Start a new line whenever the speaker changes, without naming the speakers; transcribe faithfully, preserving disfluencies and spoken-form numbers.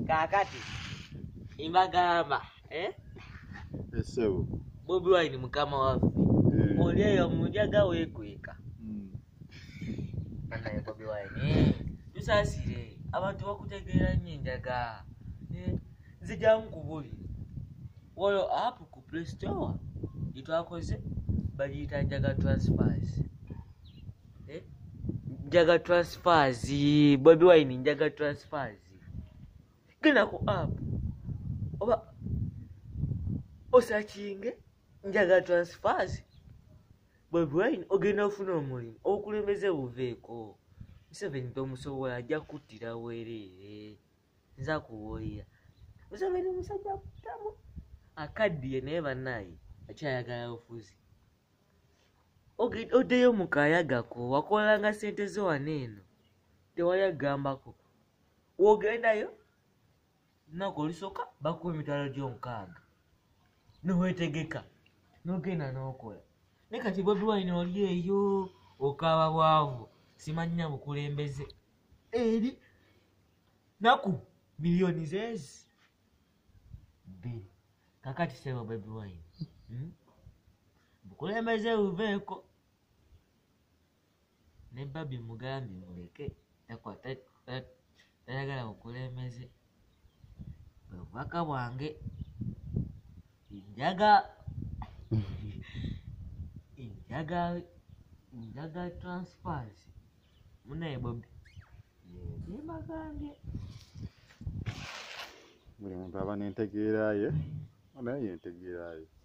kakati imbagamba eh
Esebo
Bobi Wine mukama waffe oli eyo munjaga wekweka naye Bobi Wine tusasire abantu bakutegeera nnyo enjaga nzija nkubuli wolo app ku Play Store itwakoze bagiyita njaga transfers eh njaga transfers Bobi Wine njaga transfers genda ku app oba osachinge njaga transfers Bobi Wine ogenda ofuna omulimu okulembeze buveeko Museveni tomusobola ajja kuttira weerere nza kuwoya Museveni musajja kutamu akaddiye naye bannaye akyayagala ofuzi oddeyo mu kayagako wakolanga ssente zo wano eno tewayagambako wogendayo nako olusooka bakuwa emitwalo gy'omukaaga noweetegeka n'ogenda n'okola ne kati Bobi Wine oli eyo okaaba bwavu simanya bukulembeze eri naku miliyoni zezi bbiri kakati sebo Bobi Wine hmm? bukulembeze buveeko ne babi mugambi muleke takwata tayagala bukulembeze bwebubaka bwange njaga njaga njaga transfers munaye Bobi yebagambye
buli muntu aba n'entegeera ye naye yentegeera ye